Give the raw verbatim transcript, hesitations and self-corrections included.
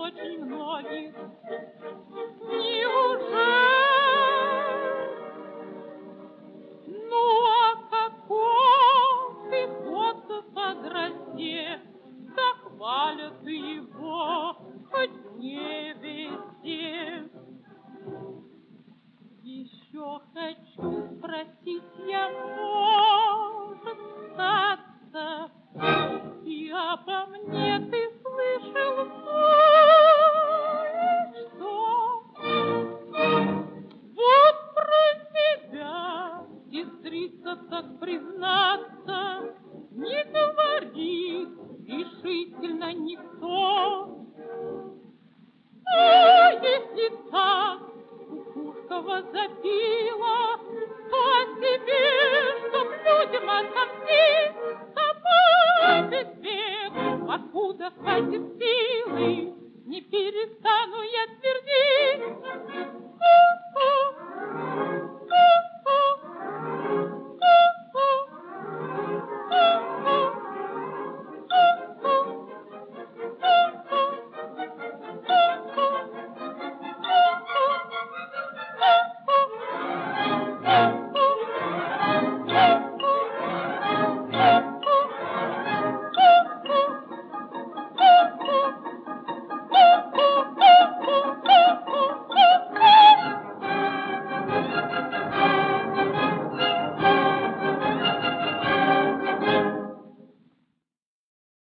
очень многих. Неужели? Ну, а каков ты вот подрасте, да хвалят его хоть не везде. Еще хочу спросить я, может статься, и обо мне ты слышал кое-что? Вот про тебя, сестрица, так признаться, не говорит решительно никто. А если так Кукушкова запила, то тебе, чтоб людям отомстить, тобой без веку, откуда хватит силы, не перестану я твердить.